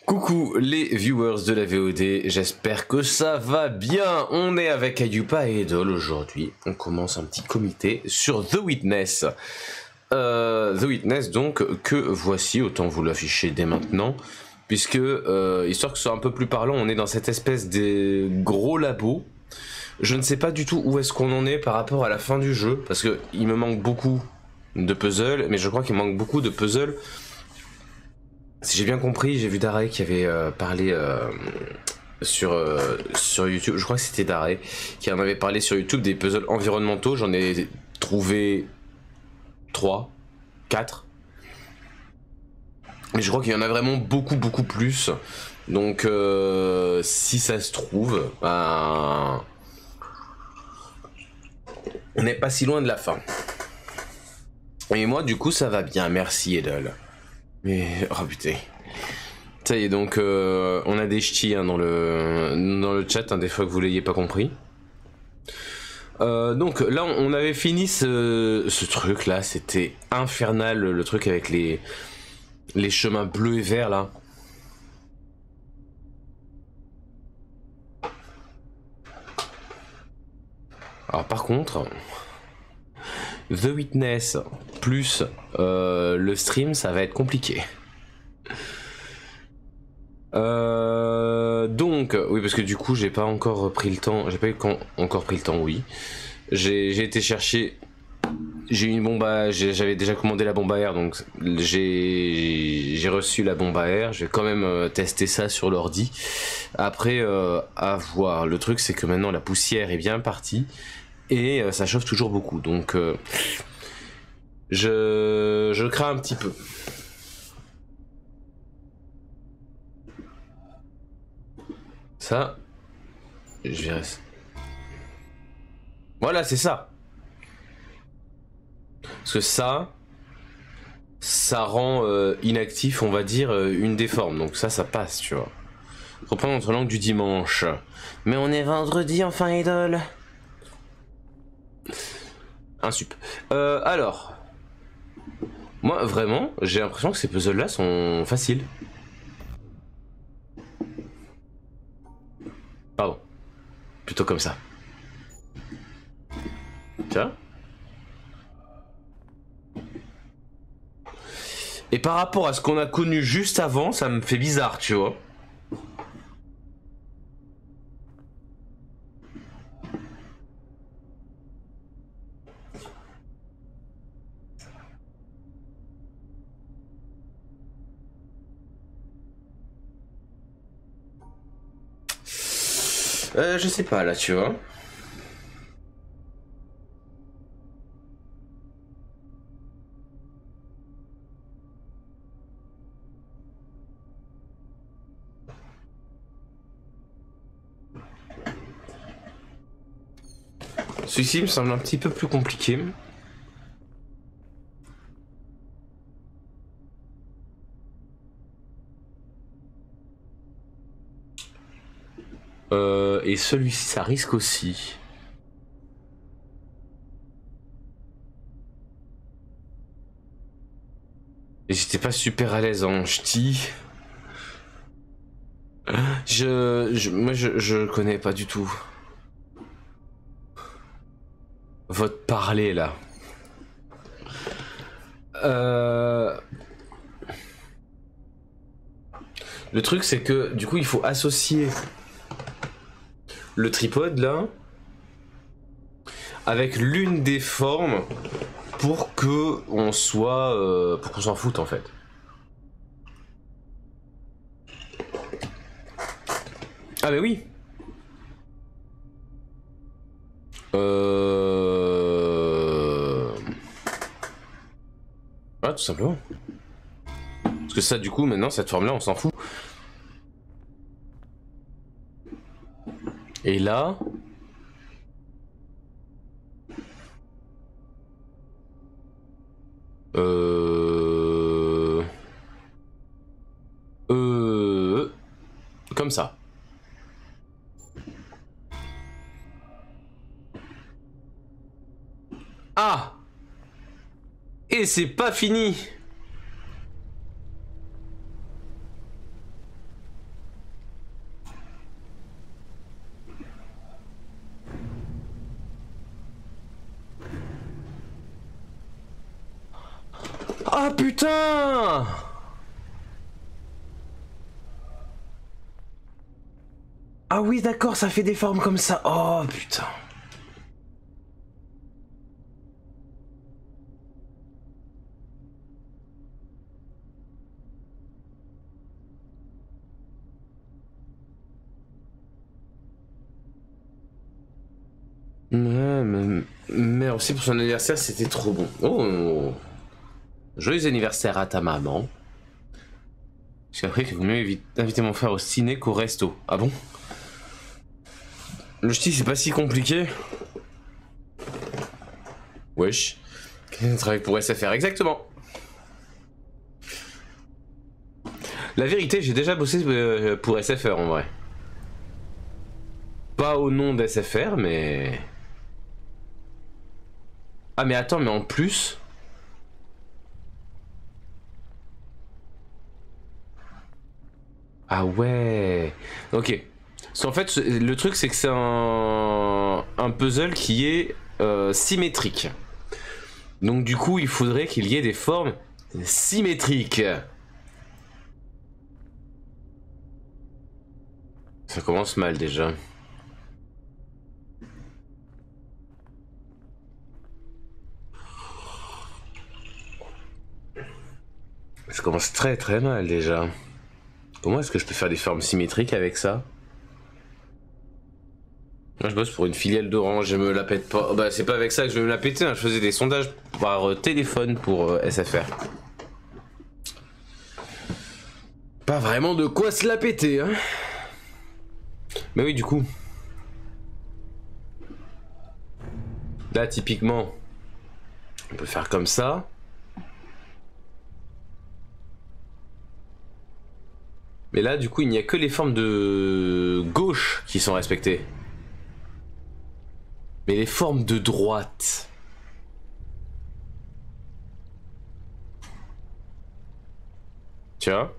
Coucou les viewers de la VOD, j'espère que ça va bien. On est avec Ayupa et Edol aujourd'hui. On commence un petit comité sur The Witness. The Witness donc que voici, autant vous l'afficher dès maintenant. Puisque, histoire que ce soit un peu plus parlant, on est dans cette espèce de gros labo. Je ne sais pas du tout où est-ce qu'on en est par rapport à la fin du jeu. Parce que il me manque beaucoup de puzzles, mais je crois qu'il manque beaucoup de puzzles. Si j'ai bien compris, j'ai vu Daré qui avait parlé sur YouTube, je crois que c'était Daré, qui en avait parlé sur YouTube des puzzles environnementaux. J'en ai trouvé 3, 4. Mais je crois qu'il y en a vraiment beaucoup plus. Donc si ça se trouve, on n'est pas si loin de la fin. Et moi du coup ça va bien, merci Edol. Mais oh putain. Ça y est, donc on a des ch'tis hein, dans le chat, hein, des fois que vous l'ayez pas compris. Donc là on avait fini ce truc là, c'était infernal le truc avec les chemins bleus et verts là. Alors par contre, The Witness plus le stream, ça va être compliqué. Donc, oui, parce que du coup, j'ai pas encore pris le temps. J'ai pas encore pris le temps, oui. J'ai été chercher. J'ai eu une bombe à. J'avais déjà commandé la bombe à air, donc j'ai reçu la bombe à air. Je vais quand même tester ça sur l'ordi. Après, à voir. Le truc, c'est que maintenant la poussière est bien partie et ça chauffe toujours beaucoup. Donc, je crains un petit peu. Ça, je verrai. Voilà, c'est ça. Parce que ça rend inactif, on va dire, une des formes. Donc ça passe, tu vois. Reprendre notre langue du dimanche. Mais on est vendredi, enfin, Idol. Un sup. Alors, moi, vraiment, j'ai l'impression que ces puzzles-là sont faciles. Pardon. Plutôt comme ça. Tiens. Et par rapport à ce qu'on a connu juste avant, ça me fait bizarre, tu vois. Je sais pas là, tu vois. Celui-ci me semble un petit peu plus compliqué. Et celui-ci, ça risque aussi. Et j'étais pas super à l'aise en ch'ti. Moi, je connais pas du tout. Votre parler là. Le truc c'est que du coup il faut associer le tripode là avec l'une des formes pour que on soit pour qu'on s'en foute en fait. Ah mais oui. Ah tout simplement. Parce que ça du coup maintenant cette forme là on s'en fout. Et là comme ça. Ah! Et c'est pas fini! Ah putain! Ah oui d'accord, ça fait des formes comme ça. Oh putain. Ouais, mais merci pour son anniversaire, c'était trop bon. Oh, joyeux anniversaire à ta maman. J'ai appris que vous mieux inviter mon frère au ciné qu'au resto. Ah bon? Le ch'ti, c'est pas si compliqué. Wesh. Quelqu'un travaille pour SFR, exactement. La vérité, j'ai déjà bossé pour SFR en vrai. Pas au nom d'SFR, mais... Ah mais attends, mais en plus... Ah ouais. Ok. Parce qu'en fait, le truc c'est que c'est un puzzle qui est symétrique. Donc du coup, il faudrait qu'il y ait des formes symétriques. Ça commence mal déjà. Ça commence très très mal déjà. Comment est-ce que je peux faire des formes symétriques avec ça? Moi je bosse pour une filiale d'Orange, je me la pète pas. Bah c'est pas avec ça que je vais me la péter, hein. Je faisais des sondages par téléphone pour SFR. Pas vraiment de quoi se la péter, hein. Mais oui du coup. Là typiquement, on peut faire comme ça. Mais là du coup il n'y a que les formes de gauche qui sont respectées. Mais les formes de droite... Tu vois?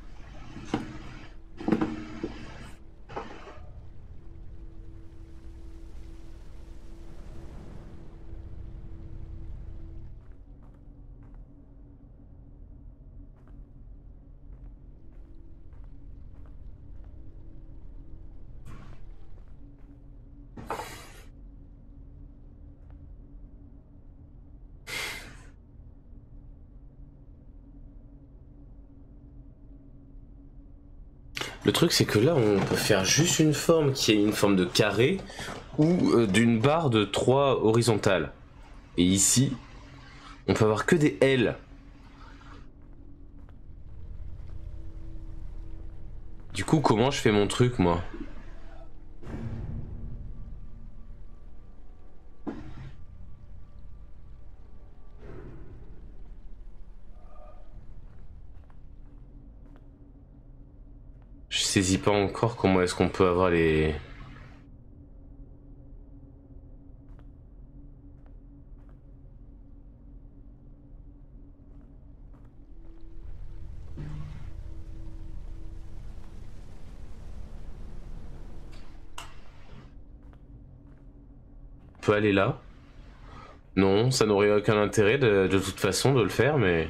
Le truc c'est que là on peut faire juste une forme qui est une forme de carré ou d'une barre de 3 horizontales. Et ici, on peut avoir que des L. Du coup, comment je fais mon truc moi? Je saisis pas encore comment est-ce qu'on peut avoir les... On peut aller là. Non, ça n'aurait aucun intérêt de toute façon de le faire, mais...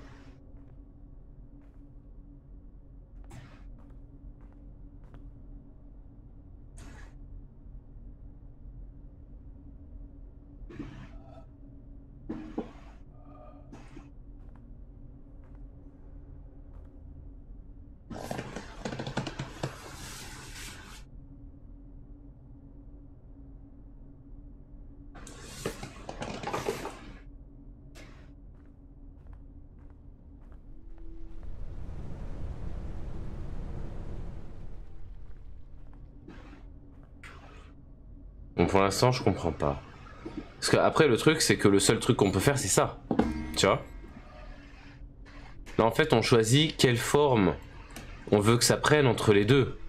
Bon, pour l'instant, je comprends pas. Parce que après, le truc, c'est que le seul truc qu'on peut faire, c'est ça. Tu vois? Là, en fait, on choisit quelle forme on veut que ça prenne entre les deux.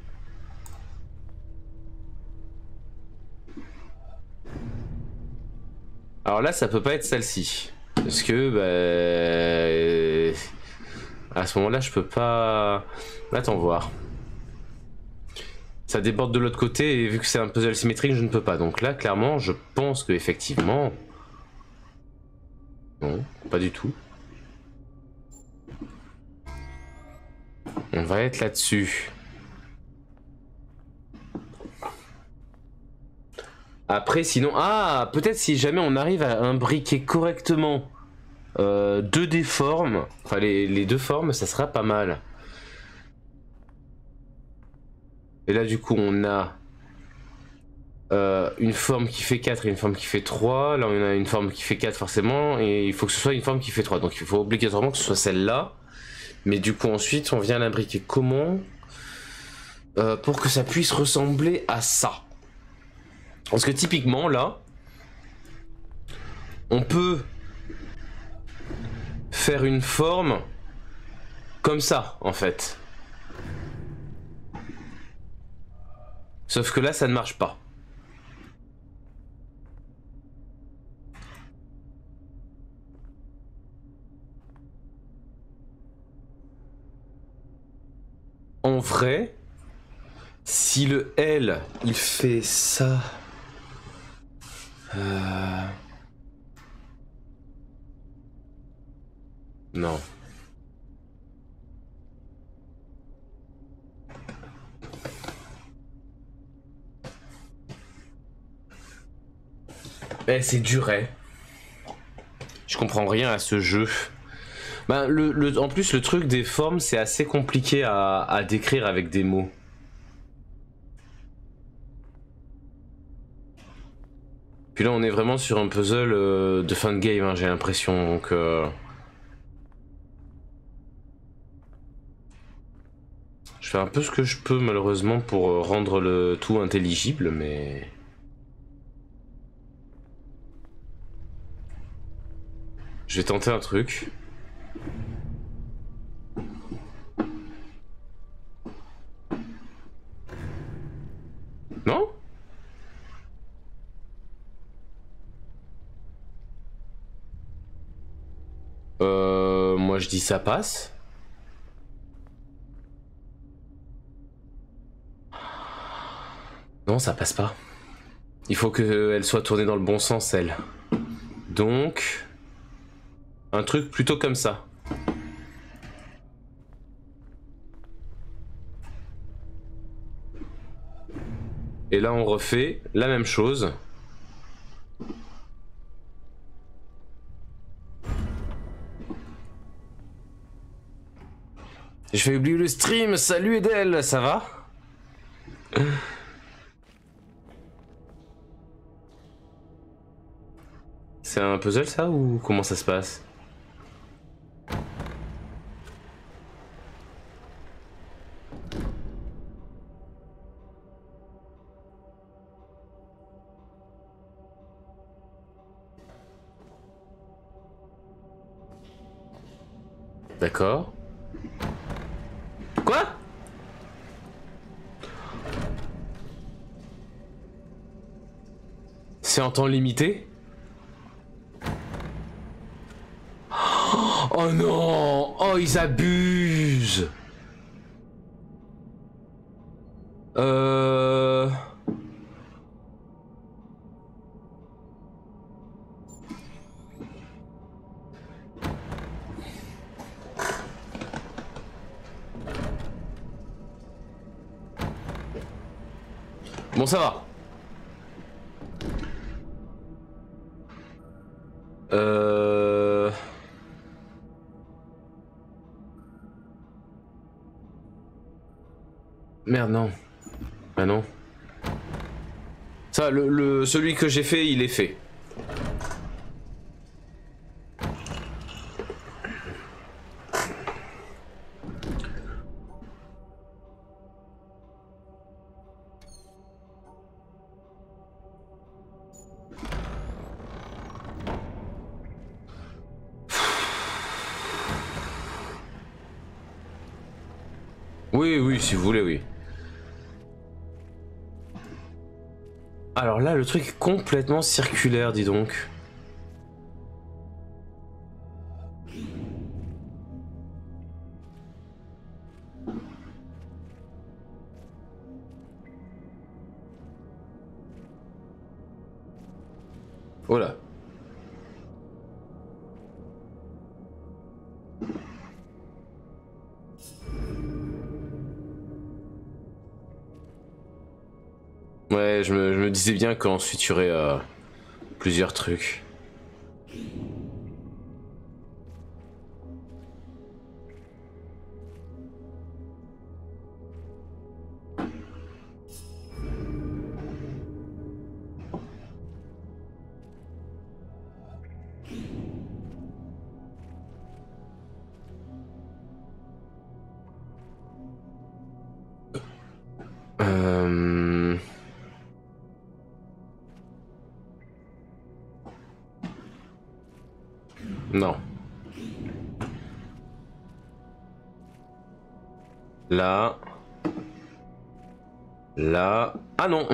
Alors là, ça peut pas être celle-ci. Parce que, à ce moment-là, je peux pas... Attends, voir. Ça déborde de l'autre côté, et vu que c'est un puzzle symétrique, je ne peux pas. Donc là, clairement, je pense que effectivement... Non, pas du tout. On va être là-dessus. Après, sinon... Ah, peut-être si jamais on arrive à imbriquer correctement deux des formes, enfin les deux formes, ça sera pas mal. Et là, du coup, on a une forme qui fait 4 et une forme qui fait 3. Là, on a une forme qui fait 4 forcément, et il faut que ce soit une forme qui fait 3. Donc, il faut obligatoirement que ce soit celle-là. Mais du coup, ensuite, on vient l'imbriquer comment pour que ça puisse ressembler à ça. Parce que typiquement, là, on peut faire une forme comme ça, en fait. Sauf que là, ça ne marche pas. En vrai, si le L, il fait ça... Non. Eh, c'est duret. Je comprends rien à ce jeu. Ben, en plus, le truc des formes, c'est assez compliqué à décrire avec des mots. Puis là, on est vraiment sur un puzzle de fin de game, hein, j'ai l'impression. Donc, je fais un peu ce que je peux, malheureusement, pour rendre le tout intelligible, mais... Je vais tenter un truc. Non ? Moi je dis ça passe. Non, ça passe pas. Il faut qu'elle soit tournée dans le bon sens, elle. Donc... Un truc plutôt comme ça. Et là on refait la même chose. Je vais oublier le stream, salut Edel, ça va? C'est un puzzle ça ou comment ça se passe? D'accord. Quoi? C'est en temps limité? Oh non! Oh, ils abusent! Bon, ça va. Merde, non. Ah non. Ça, celui que j'ai fait, il est fait. Oui, oui, si vous voulez, oui. Alors là, le truc est complètement circulaire, dis donc. Voilà. Ouais, je me disais bien qu'ensuite il y aurait plusieurs trucs. Non. Là. Là. Ah non.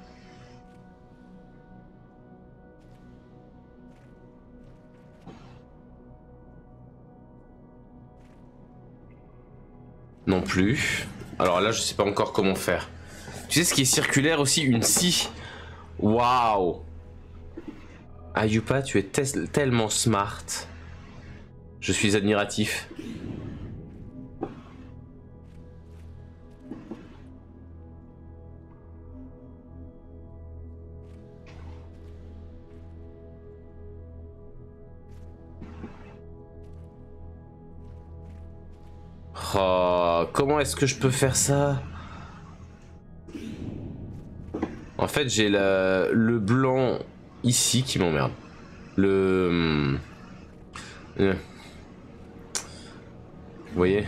Non plus. Alors là, je sais pas encore comment faire. Tu sais ce qui est circulaire aussi? Une scie. Waouh. Ayupa, tu es tellement smart. Je suis admiratif. Oh, comment est-ce que je peux faire ça? En fait, j'ai le blanc ici qui m'emmerde. Le... Vous voyez?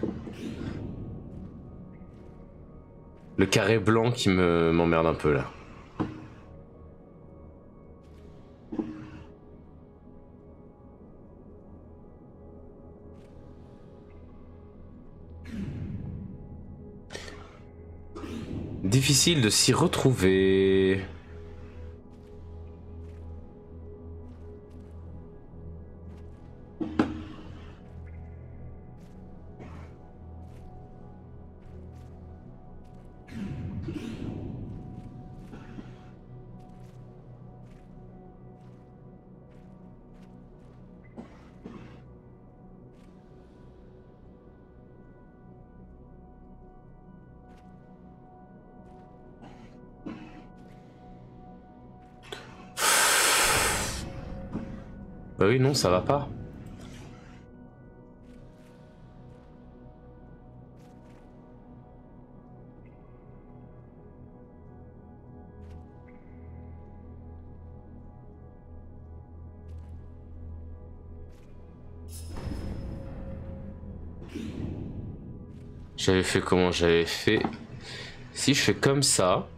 Le carré blanc qui m'emmerde un peu là. Difficile de s'y retrouver. Bah oui, non, ça va pas. J'avais fait comment? J'avais fait... Si je fais comme ça...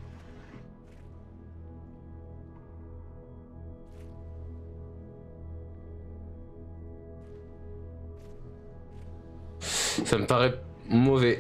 Ça me paraît mauvais.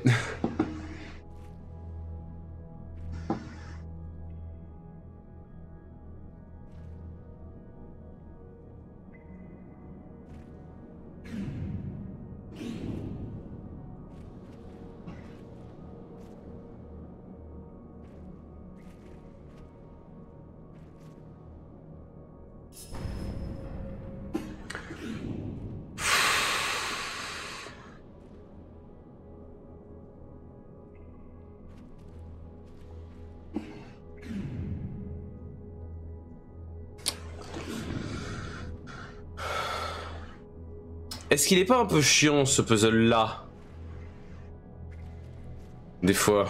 Est-ce qu'il est pas un peu chiant ce puzzle là? Des fois.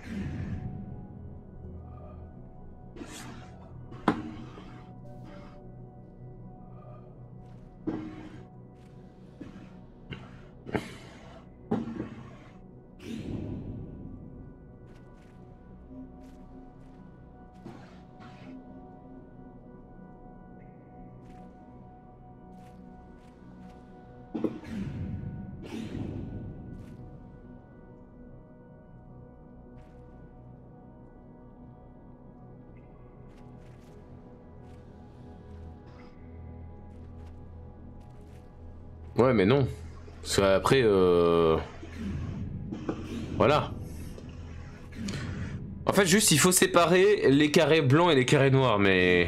Ouais, mais non. Parce qu'après, voilà. En fait, juste, il faut séparer les carrés blancs et les carrés noirs, mais...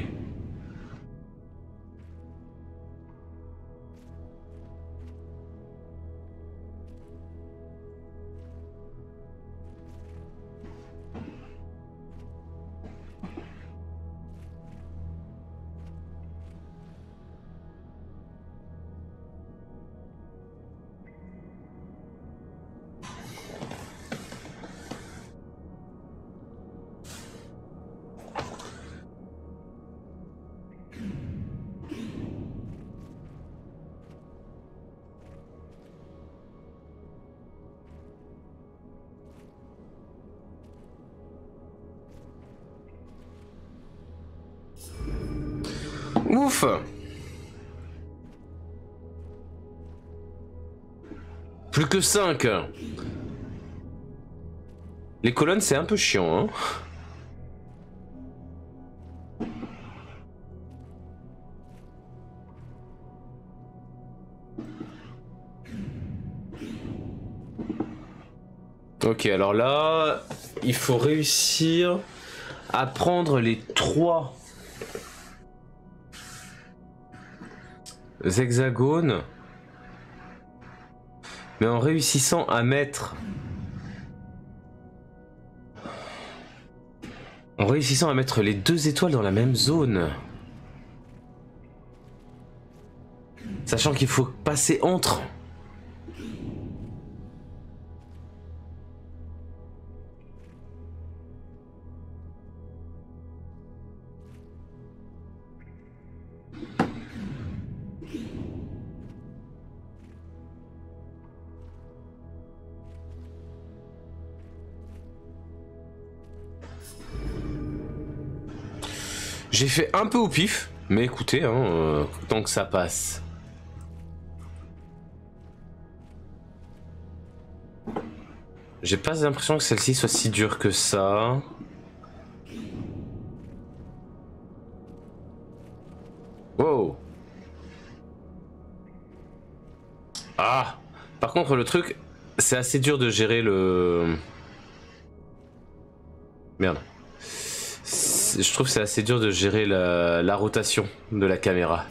Ouf. Plus que 5. Les colonnes, c'est un peu chiant, hein. Ok, alors là, il faut réussir à prendre les 3 hexagones, mais en réussissant à mettre... En réussissant à mettre les 2 étoiles dans la même zone. Sachant qu'il faut passer entre. J'ai fait un peu au pif, mais écoutez, hein, tant que ça passe. J'ai pas l'impression que celle-ci soit si dure que ça. Wow. Ah. Par contre, le truc, c'est assez dur de gérer le... Merde. Je trouve que c'est assez dur de gérer la rotation de la caméra.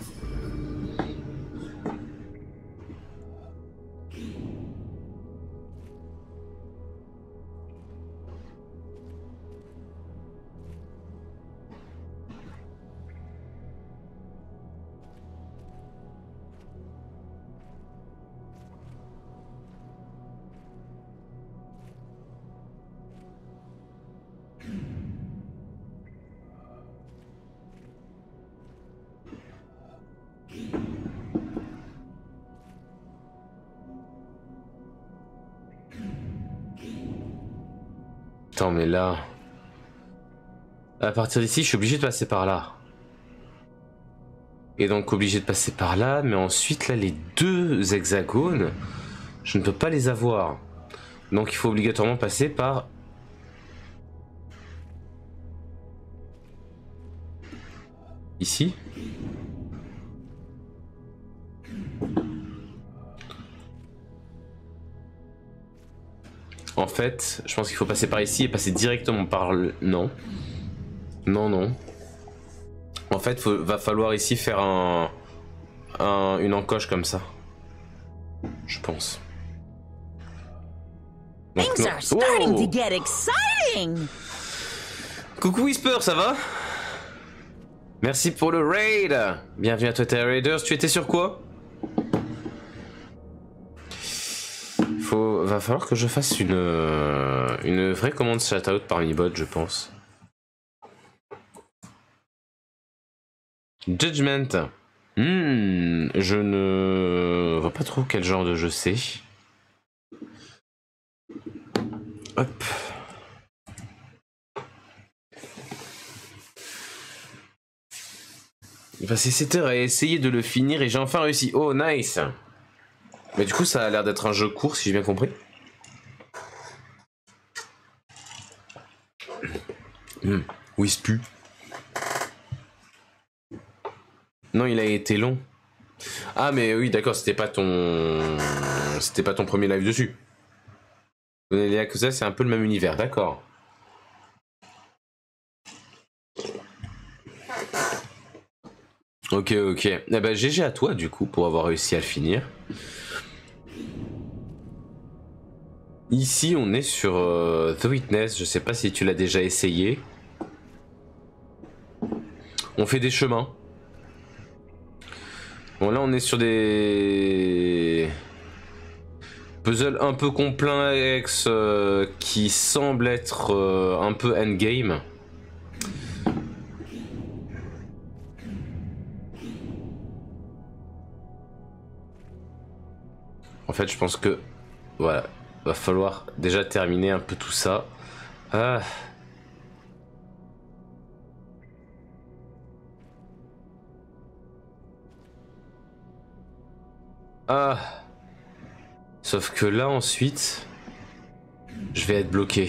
Attends, mais là... À partir d'ici, je suis obligé de passer par là. Et donc obligé de passer par là, mais ensuite, là, les 2 hexagones, je ne peux pas les avoir. Donc il faut obligatoirement passer par... Ici. En fait, je pense qu'il faut passer par ici et passer directement par le... Non. Non, non. En fait, va falloir ici faire une encoche comme ça. Je pense. Donc, Things are starting to get exciting. Coucou Whisper, ça va? Merci pour le raid. Bienvenue à toi, Terra Raiders. Tu étais sur quoi? Va falloir que je fasse une vraie commande shoutout parmi bots, je pense. Judgment. Je ne vois pas trop quel genre de jeu c'est. Hop. Il passé 7 heures à essayer de le finir et j'ai enfin réussi. Oh, nice. Mais du coup, ça a l'air d'être un jeu court, si j'ai bien compris. Whispu. Non, il a été long. Ah, mais oui, d'accord, c'était pas ton premier live dessus. Les Yakuza, c'est un peu le même univers, d'accord. Ok, ok. Eh ben, GG à toi, du coup, pour avoir réussi à le finir. Ici, on est sur The Witness. Je sais pas si tu l'as déjà essayé. On fait des chemins. Bon, là, on est sur des puzzles un peu complexes qui semblent être un peu endgame. En fait, je pense que voilà, va falloir déjà terminer un peu tout ça. Ah. Ah. Sauf que là ensuite, je vais être bloqué.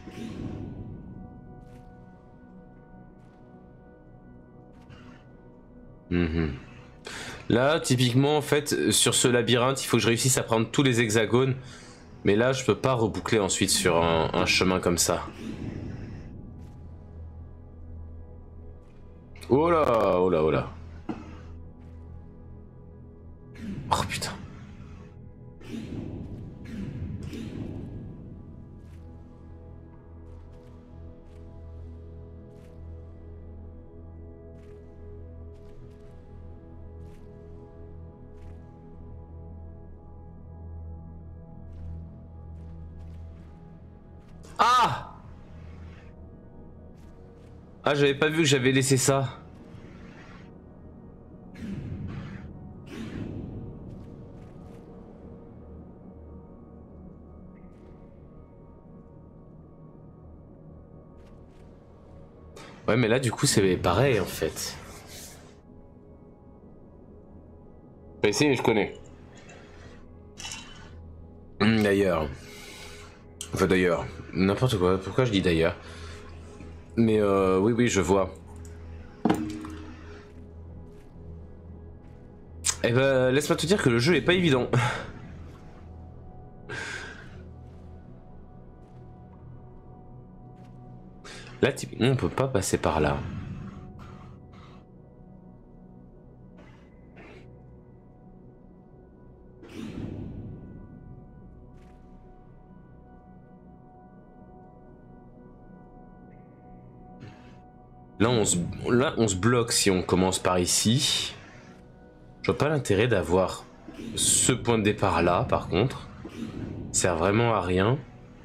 Là, typiquement, en fait, sur ce labyrinthe, il faut que je réussisse à prendre tous les hexagones. Mais là, je peux pas reboucler ensuite sur un chemin comme ça. Oh là, oh là, oh là. Oh putain. Ah! Ah, j'avais pas vu que j'avais laissé ça. Ouais, mais là, du coup, c'est pareil, en fait. Pas essayé, mais je connais. D'ailleurs. Enfin, d'ailleurs. N'importe quoi. Pourquoi je dis d'ailleurs? Mais oui, oui, je vois. Eh ben, laisse-moi te dire que le jeu est pas évident. Là, typiquement, on peut pas passer par là. Là, on se bloque si on commence par ici. Je vois pas l'intérêt d'avoir ce point de départ là, par contre. Ça sert vraiment à rien.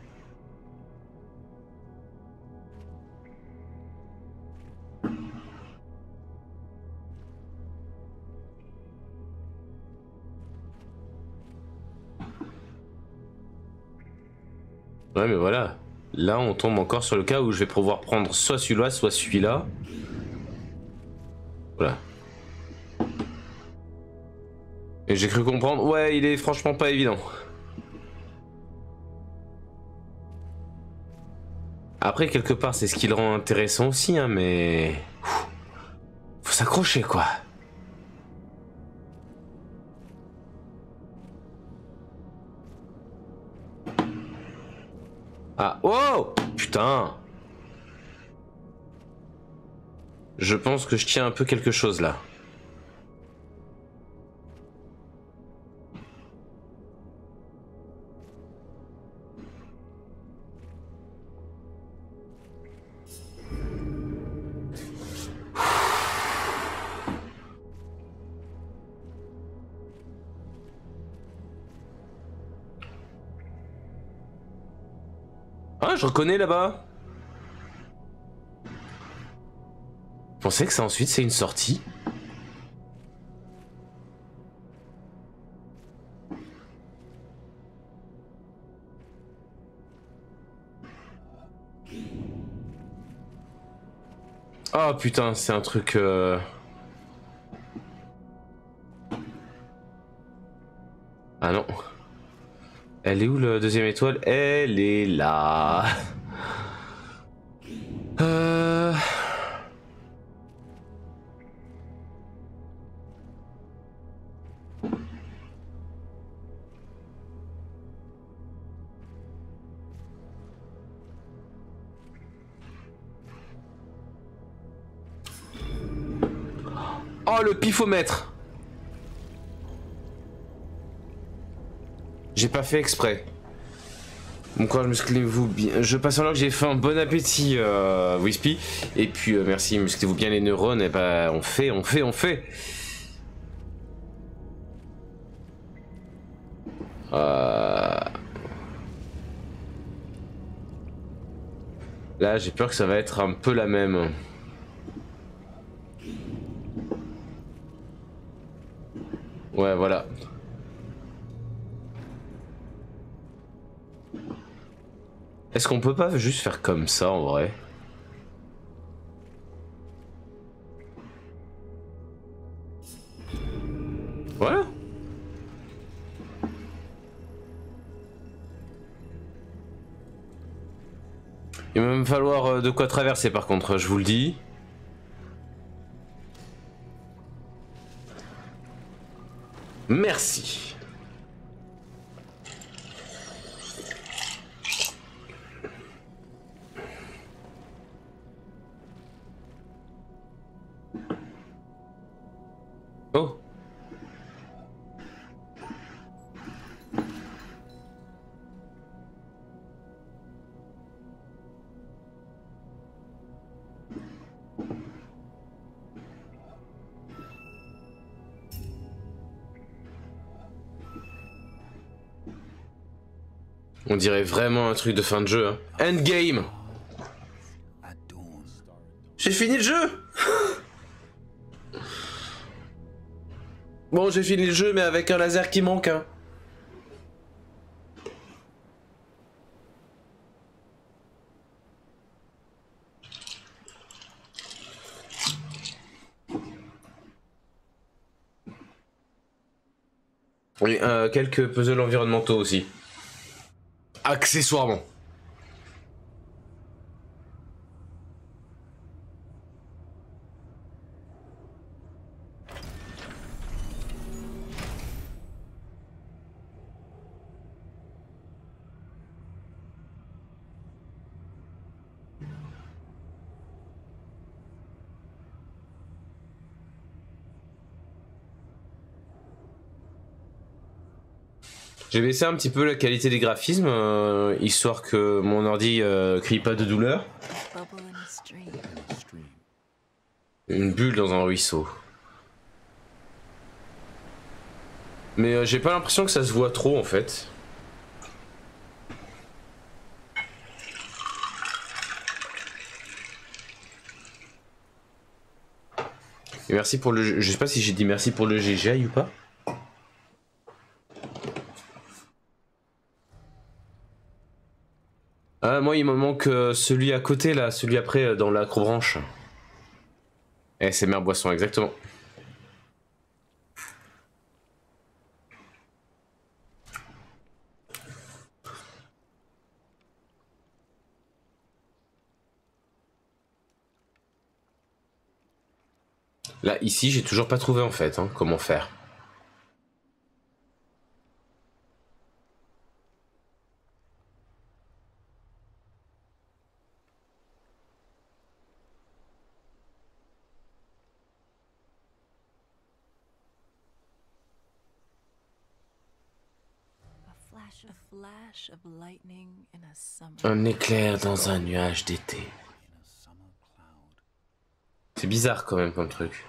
Ouais, mais voilà. Là, on tombe encore sur le cas où je vais pouvoir prendre soit celui-là, soit celui-là. Voilà. Et j'ai cru comprendre. Ouais, il est franchement pas évident. Après, quelque part, c'est ce qui le rend intéressant aussi, hein, mais... Faut s'accrocher, quoi. Ah, oh! Putain! Je pense que je tiens un peu quelque chose, là. Ah, je reconnais là-bas. Vous pensez que ça ensuite c'est une sortie? Oh putain, c'est un truc... Ah non. Elle est où la deuxième étoile? Elle est là. Oh, le pifomètre. J'ai pas fait exprès. Mon courage, musclez-vous bien. Je passe en là que j'ai faim. Bon appétit, Wispy. Et puis, merci, musclez-vous bien les neurones. Et bah, on fait. Là, j'ai peur que ça va être un peu la même. Ouais, voilà. Est-ce qu'on peut pas juste faire comme ça en vrai? Voilà. Il va même falloir de quoi traverser par contre, je vous le dis. Merci. Oh. On dirait vraiment un truc de fin de jeu. Hein. Endgame. J'ai fini le jeu. Bon, j'ai fini le jeu, mais avec un laser qui manque. Hein. Oui, quelques puzzles environnementaux aussi. Accessoirement. J'ai baissé un petit peu la qualité des graphismes, histoire que mon ordi crie pas de douleur. Une bulle dans un ruisseau. Mais j'ai pas l'impression que ça se voit trop en fait. Et merci pour le... Je sais pas si j'ai dit merci pour le GGI ou pas. Ah, moi il me manque celui à côté là, celui après dans l'acrobranche. Eh, c'est Mère Boisson, exactement. Là, ici, j'ai toujours pas trouvé en fait, hein, comment faire. Un éclair dans un nuage d'été. C'est bizarre quand même comme truc.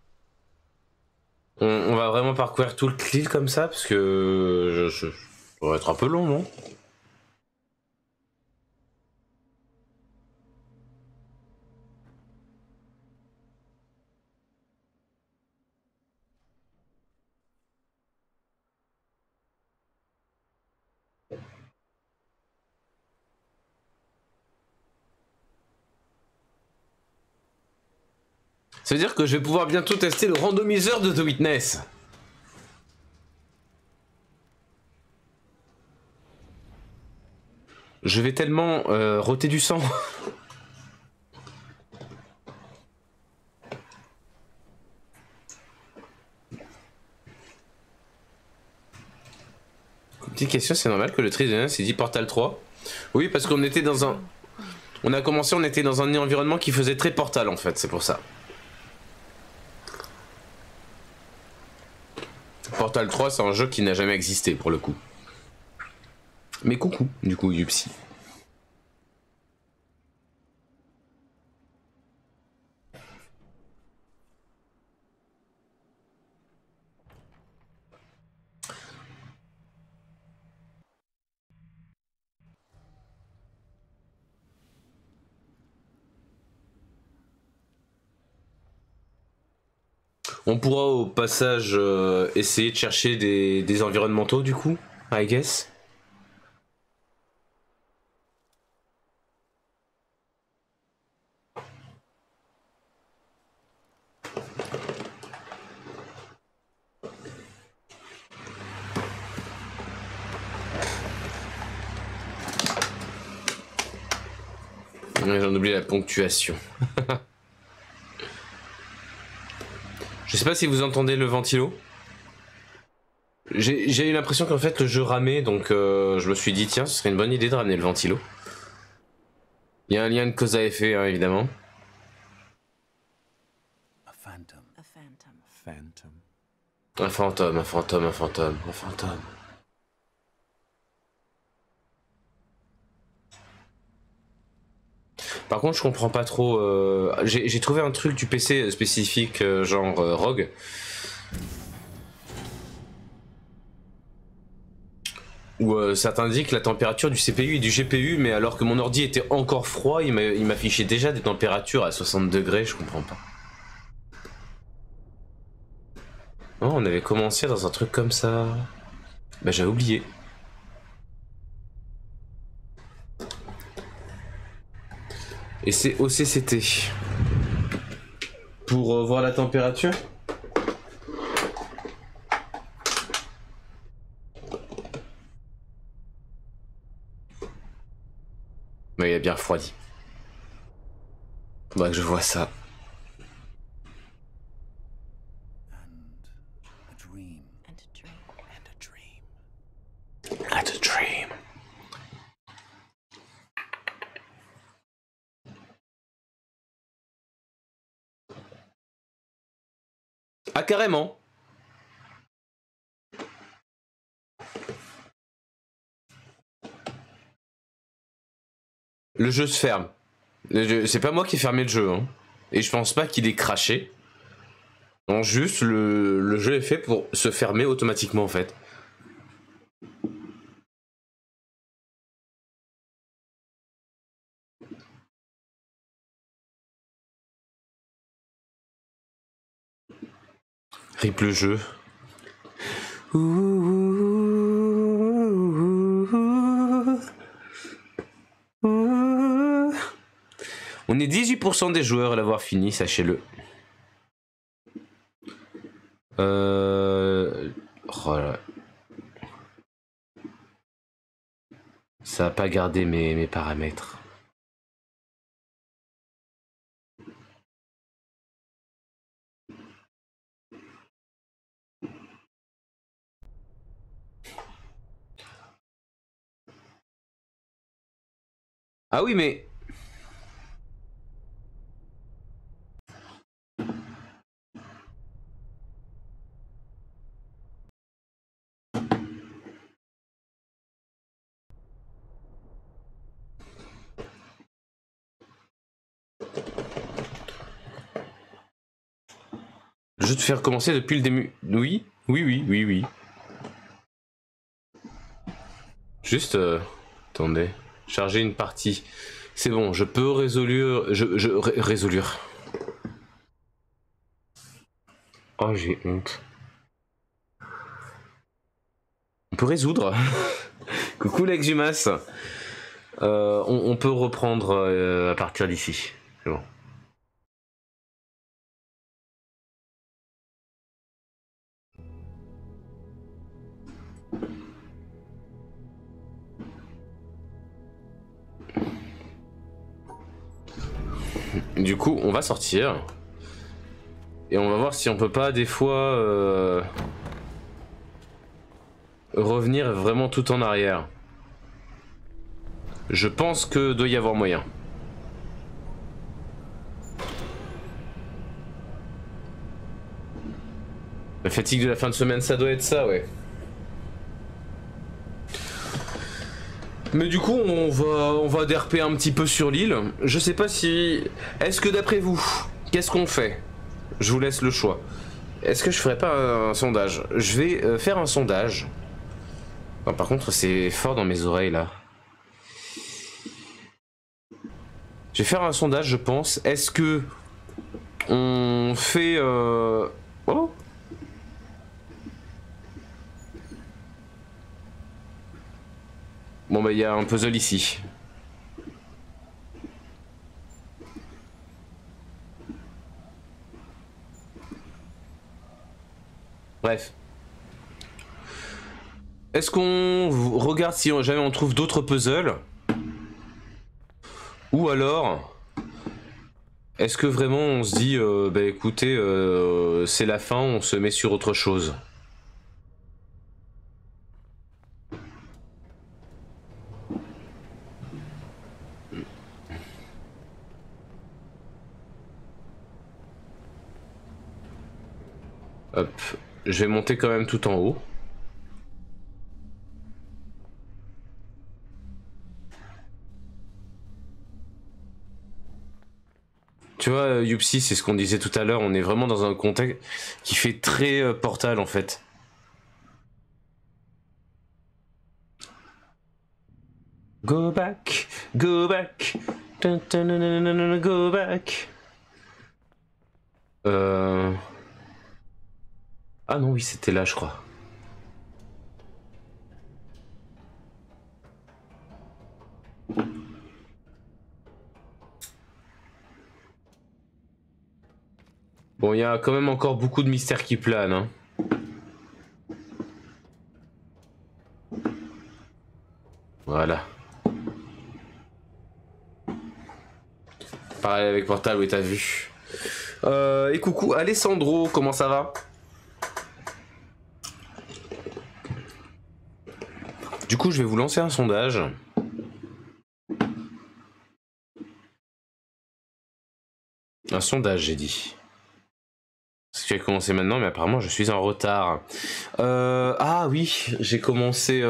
On va vraiment parcourir tout le l'île comme ça parce que ça va être un peu long, non? Ça veut dire que je vais pouvoir bientôt tester le randomiseur de The Witness. Je vais tellement roter du sang. Petite question, c'est normal que le Trisonnier s'est dit Portal 3? Oui, parce qu'on était dans un... On a commencé, on était dans un environnement qui faisait très Portal en fait, c'est pour ça. Portal 3, c'est un jeu qui n'a jamais existé pour le coup. Mais coucou, du coup, Yupsi. On pourra au passage essayer de chercher des environnementaux du coup, I guess. J'en oublie la ponctuation. Je sais pas si vous entendez le ventilo. J'ai eu l'impression qu'en fait le jeu ramait, donc je me suis dit tiens, ce serait une bonne idée de ramener le ventilo. Il y a un lien de cause à effet, hein, évidemment. A phantom. A phantom. Phantom. Un fantôme, un fantôme, un fantôme, un fantôme. Par contre, je comprends pas trop. J'ai trouvé un truc du PC spécifique, genre Rogue. Où ça t'indique la température du CPU et du GPU, mais alors que mon ordi était encore froid, il m'affichait déjà des températures à 60 degrés, je comprends pas. Oh, on avait commencé dans un truc comme ça. Bah j'avais oublié. Et c'est OCCT. Pour voir la température. Mais il a bien refroidi. Faudra que je vois ça. And a dream. Ah carrément. Le jeu se ferme. C'est pas moi qui ai fermé le jeu, hein. Et je pense pas qu'il ait craché. Non, juste le jeu est fait pour se fermer automatiquement en fait. Rip le jeu. On est 18% des joueurs à l'avoir fini, sachez-le. Oh là. Ça a pas gardé mes paramètres. Ah oui, mais... Je vais te faire commencer depuis le début. Oui, oui, oui, oui, oui. Juste... attendez. Charger une partie. C'est bon, je peux résolure... résolure. Oh, j'ai honte. On peut résoudre. Coucou l'Exumas. On peut reprendre à partir d'ici. C'est bon. Du coup, on va sortir. Et on va voir si on peut pas des fois revenir vraiment tout en arrière. Je pense que doit y avoir moyen. La fatigue de la fin de semaine, ça doit être ça, ouais. Mais du coup, on va derper un petit peu sur l'île. Je sais pas si... Est-ce que d'après vous, qu'est-ce qu'on fait? Je vous laisse le choix. Est-ce que je ferais pas un sondage? Je vais faire un sondage. Non, par contre, c'est fort dans mes oreilles, là. Je vais faire un sondage, je pense. Est-ce que... on fait... Oh! Bon bah il y a un puzzle ici. Bref. Est-ce qu'on regarde si jamais on trouve d'autres puzzles? Ou alors, est-ce que vraiment on se dit, bah écoutez, c'est la fin, on se met sur autre chose? Hop, je vais monter quand même tout en haut. Tu vois, Yupsi, c'est ce qu'on disait tout à l'heure, on est vraiment dans un contexte qui fait très Portal en fait. Go back, go back, go back. Ah non, oui, c'était là, je crois. Bon, il y a quand même encore beaucoup de mystères qui planent. Hein. Voilà. Pareil avec Portal, oui, t'as vu. Et coucou, Alessandro, comment ça va? Du coup, je vais vous lancer un sondage. Un sondage, j'ai dit. Parce que j'ai commencé maintenant, mais apparemment je suis en retard. Ah oui, j'ai commencé.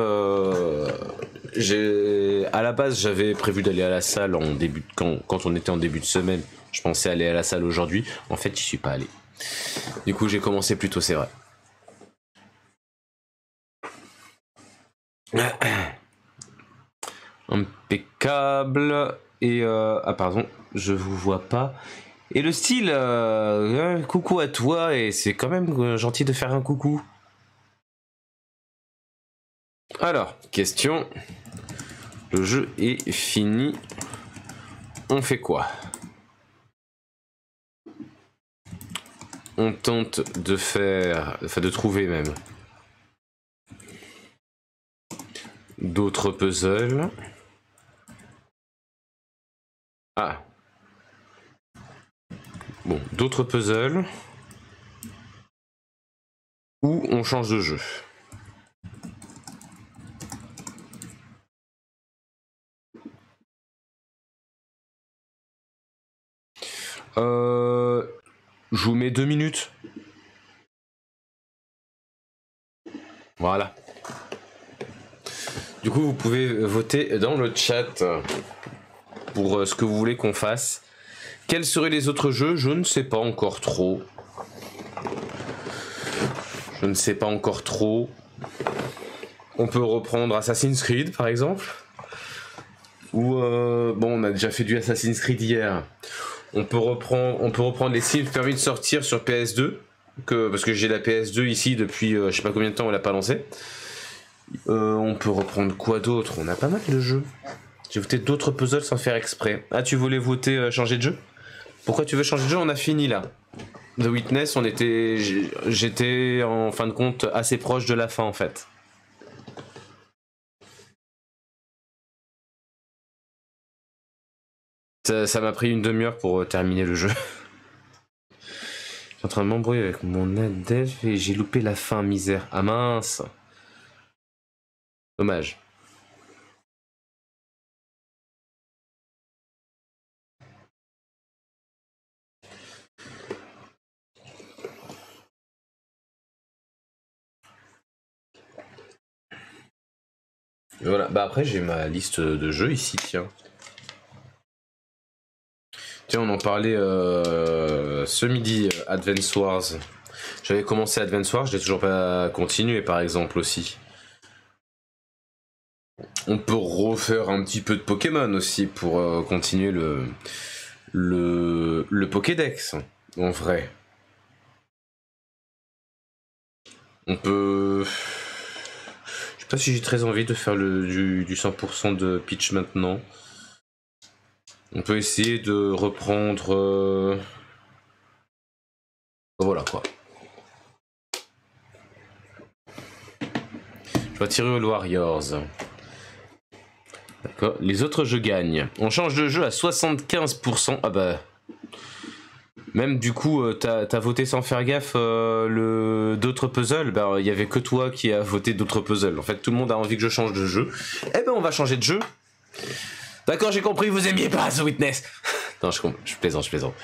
À la base, j'avais prévu d'aller à la salle en début quand on était en début de semaine. Je pensais aller à la salle aujourd'hui. En fait, j'y suis pas allé. Du coup, j'ai commencé plus tôt, c'est vrai. Impeccable. Et ah pardon, je vous vois pas. Et le style, coucou à toi, et c'est quand même gentil de faire un coucou. Alors, question. Le jeu est fini. On fait quoi? On tente de faire, enfin de trouver même, d'autres puzzles. Ah. Bon, d'autres puzzles. Ou on change de jeu. Je vous mets 2 minutes. Voilà. Du coup, vous pouvez voter dans le chat pour ce que vous voulez qu'on fasse. Quels seraient les autres jeux? Je ne sais pas encore trop. Je ne sais pas encore trop. On peut reprendre Assassin's Creed, par exemple. Ou bon, on a déjà fait du Assassin's Creed hier. On peut reprendre les Sims permis de sortir sur PS2, parce que j'ai la PS2 ici depuis je sais pas combien de temps on l'a pas lancé. On peut reprendre quoi d'autre? On a pas mal de jeux. J'ai voté d'autres puzzles sans faire exprès. Ah, tu voulais voter changer de jeu? Pourquoi tu veux changer de jeu? On a fini là. The Witness, j'étais en fin de compte assez proche de la fin en fait. Ça m'a pris une demi-heure pour terminer le jeu. Je suis en train de m'embrouiller avec mon adev et j'ai loupé la fin, misère. Ah mince. Dommage. Voilà, bah après j'ai ma liste de jeux ici, tiens. Tiens, on en parlait ce midi, Advance Wars. J'avais commencé Advance Wars, je l'ai toujours pas continué par exemple aussi. On peut refaire un petit peu de Pokémon aussi pour continuer le Pokédex, en vrai. On peut... Je sais pas si j'ai très envie de faire du 100% de pitch maintenant. On peut essayer de reprendre... Voilà quoi. Je vais tirer aux Warriors. Les autres jeux gagnent. On change de jeu à 75%. Ah bah... Même du coup, t'as voté sans faire gaffe d'autres puzzles. Bah, il y avait que toi qui a voté d'autres puzzles. En fait, tout le monde a envie que je change de jeu. Eh ben, on va changer de jeu. D'accord, j'ai compris, vous aimiez pas The Witness. Non, je plaisante, je plaisante.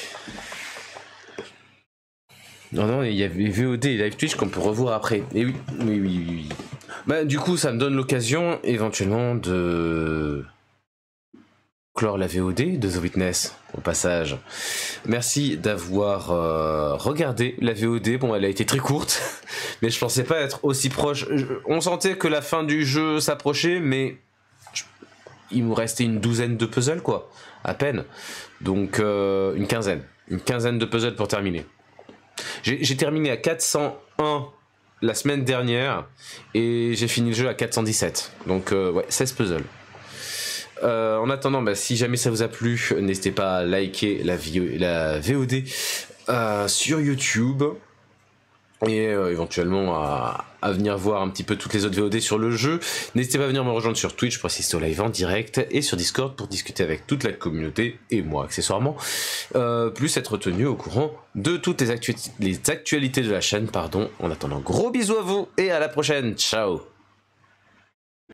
Non, il y avait VOD et Live Twitch qu'on peut revoir après. Et oui. Bah, du coup, ça me donne l'occasion, éventuellement, de clore la VOD de The Witness, au passage. Merci d'avoir regardé la VOD. Bon, elle a été très courte, mais je pensais pas être aussi proche. On sentait que la fin du jeu s'approchait, mais il me restait une douzaine de puzzles, quoi, à peine. Donc, une quinzaine de puzzles pour terminer. J'ai terminé à 401 la semaine dernière, et j'ai fini le jeu à 417. Donc, ouais, 16 puzzles. En attendant, bah, si jamais ça vous a plu, n'hésitez pas à liker la VOD sur YouTube et éventuellement à venir voir un petit peu toutes les autres VOD sur le jeu. N'hésitez pas à venir me rejoindre sur Twitch pour assister au live en direct et sur Discord pour discuter avec toute la communauté et moi accessoirement, plus être tenu au courant de toutes les actualités de la chaîne. En attendant, gros bisous à vous et à la prochaine, ciao.